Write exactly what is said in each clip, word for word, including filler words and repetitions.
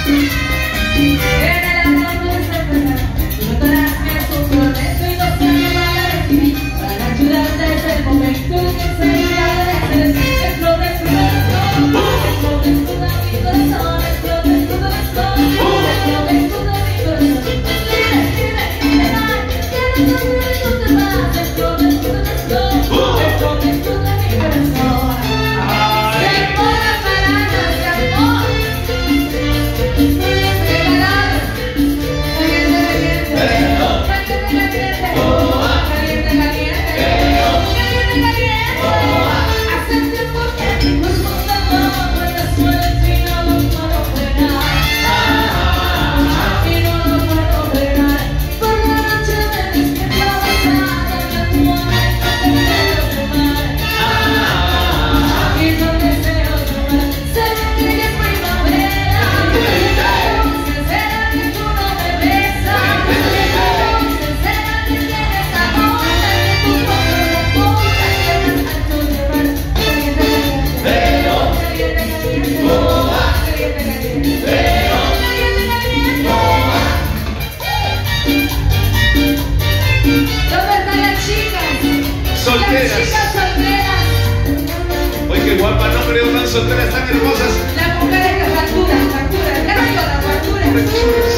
Oye, qué guapa, no creo tan solteras, tan hermosas. La mujer es la factura, factura, ¿qué rayo la factura?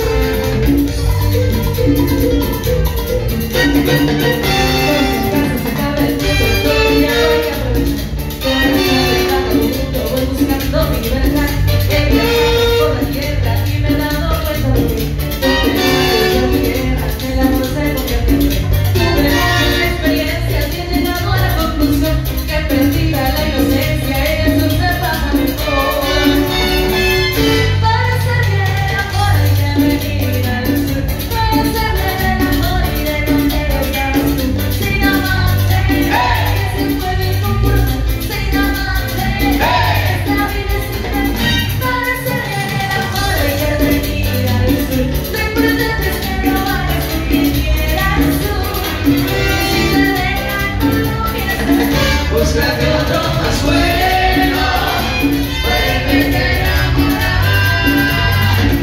Búscate otro más bueno, vuélvete a enamorar.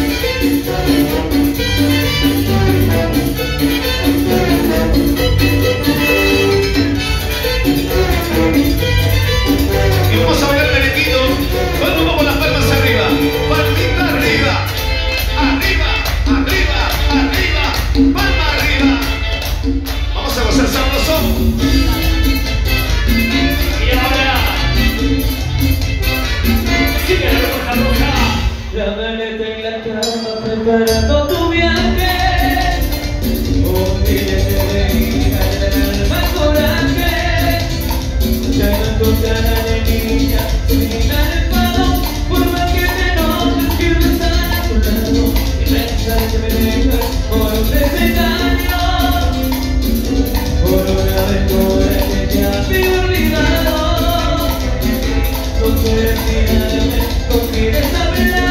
Y vamos a bailar el merenguito. Cuando vamos las palmas arriba, palmita arriba, arriba, arriba, arriba, palma arriba. Vamos a gozar sabroso. La maleta en la cama preparando tu viaje, un billete de ida en el alma coraje. Ya no encontrarás de niña sin alfado, por más que te notes quiero estar a tu lado y pensar que me dejas por un desengaño, por una aventura que ya te he olvidado. No quieres mirarme, no quieres hablar.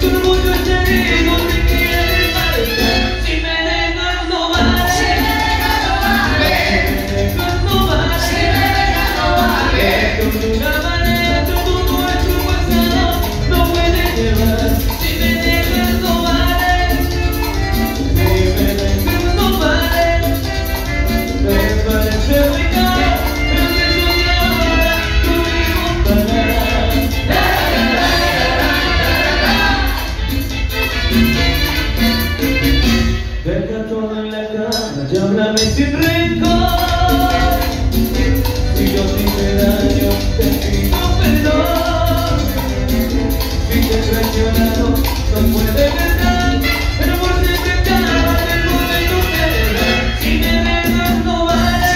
Deja todo en la cama, ya háblame sin rencor. Si yo te hice daño, te pido perdón. Si te he traicionado, no puede verdad, pero por siempre acaba el momento de verdad. Si me dejas no vale,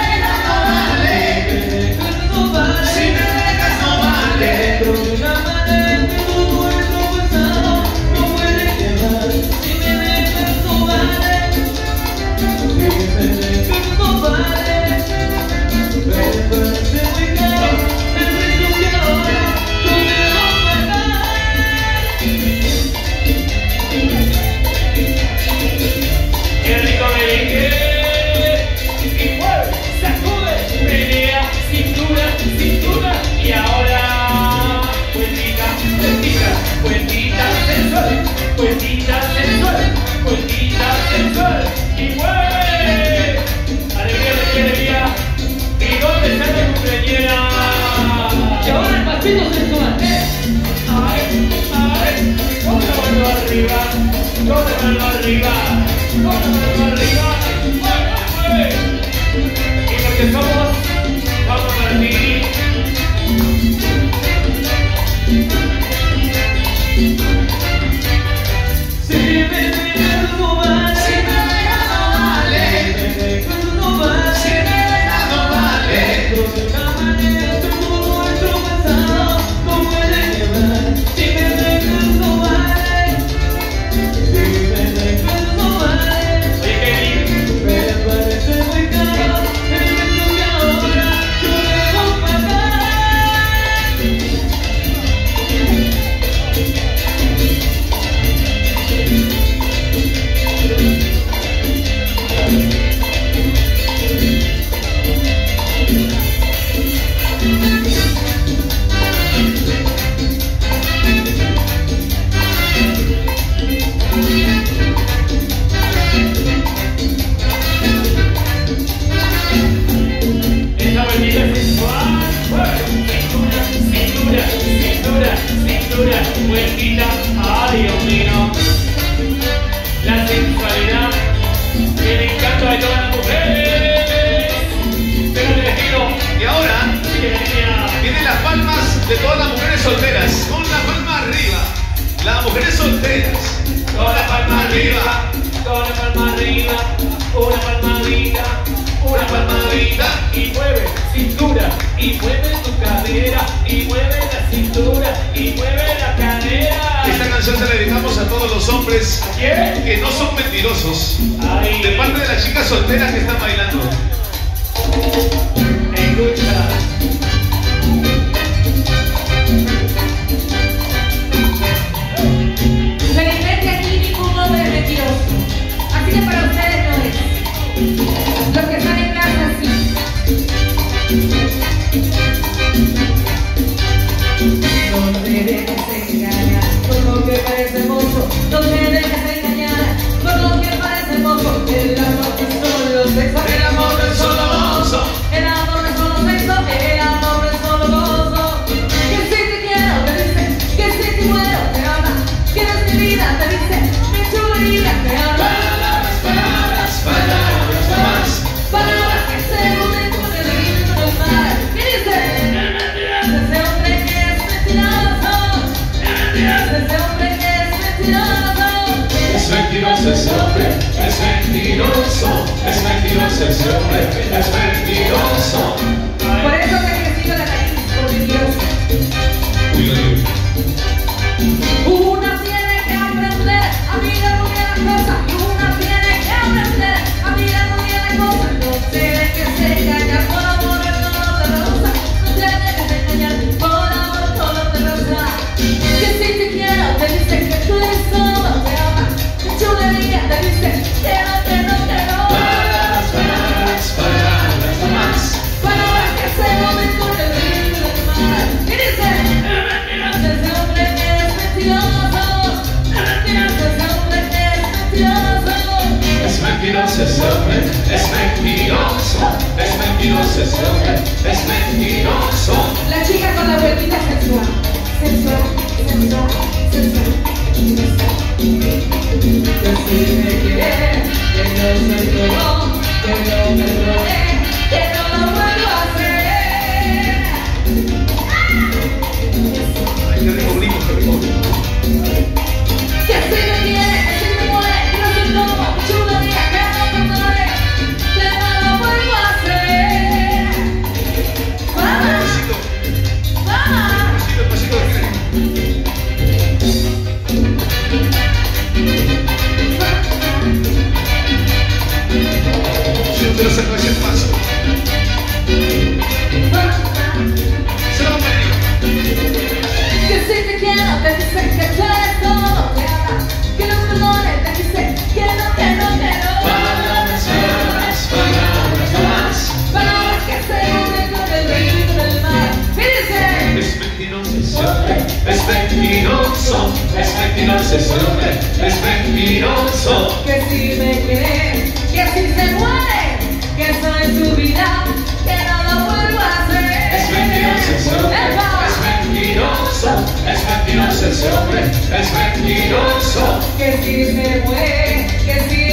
si me dejas no vale, si me dejas no vale, dentro de una maleta todo nuestro pasado no puede llevar. Si me dejas no vale, si me dejas vueltita sensual, vueltita sensual, y mueve. Alegría, alegría, alegría. ¿Y dónde está la cumpleañera? Y ahora el pasito sensual. Ay, ay, con la mano arriba, con la mano arriba, con la mano arriba. Mueve, mueve. Y porque somos, vamos a partir. Si me dejas no vale, Si me dejas no vale, si me dejas no vale, si me dejas no vale. dentro de una manera todo nuestro pasado no puede llevar. Si me dejas no vale, si me dejas no vale. Oye, Kevin, me parece muy caro el beso que ahora yo debo pagar. Esta vueltita sensual, cintura, cintura, cintura, cintura, vueltita, ay Dios mío. La sensualidad, el encanto de todas las mujeres. Pero el vestido, Y ahora que venía. vienen las palmas de todas las mujeres solteras. Con la palma arriba. Las mujeres solteras. Con la palma arriba, con la palma arriba, una palmadita, una palmadita, y mueve cintura, y mueve tu cadera, y mueve la cintura, y mueve la cadera. Esta canción se la dedicamos a todos los hombres ¿Quién? que no son mentirosos. Ay, De parte de las chicas solteras que están bailando. escucha. Felizmente aquí ningún hombre es mentiroso. Así que para ustedes no es. Los que están en casa sí. No te dejes engañar con lo que parece hermoso. No te dejes engañar con lo que parece hermoso. El amor no es solo sexo. El amor no es solo gozo. El amor no es solo sexo. El amor no es solo gozo. Que si te quiero te dice, que si te muero te ama. Que eres mi vida te dice, mi chulería te ama. Palabras, palabras, palabras más. Palabras que se unen con el ritmo del mar. Y dice, ese hombre que es mentiroso. Ese hombre que es mentiroso. Es mentiroso ese hombre, es mentiroso, es mentiroso ese hombre, es mentiroso. Por eso te he crecido la nariz, por mentiroso. Una tiene que aprender a mirar muy bien las cosas. Y una tiene que aprender a mirar muy bien las cosas. No te dejes engañar por amor a todo te rosa. No te dejes engañar por amor a todo te rosa. Que si te quiero te dice que tú eres solo te ama. Que chulería te dice que no, que no, que no. Palabras, palabras, palabras más. Palabras que se unen con el ritmo del mar. Y dice, ese hombre que es mentiroso. Ese hombre que es mentiroso. Es mentiroso ese hombre, es mentiroso, es mentiroso ese hombre, es mentiroso. La chica con la vueltita sensual. Sensual, sensual, sensual. Que si me quiere, que no soy yo, que no me robé, que no lo vuelvo a hacer. Ay, qué rico brinco, qué rico brinco. Que si me quiere, que si me muere, que no soy como chulería, que no perdonaré, que no lo vuelvo a hacer. Mamá, Pasito, mamá. pasito, pasito de frente. Siempre lo saco ese paso. Se lo han venido. Que si te quiero, te dicen que tú eres todo. mentiroso ese hombre, es mentiroso. Que si me quiere, que si se muere, que eso es su vida, que no lo vuelvo a hacer. Es mentiroso ese hombre, es mentiroso. Es mentiroso ese hombre, es mentiroso. Que si se muere, que si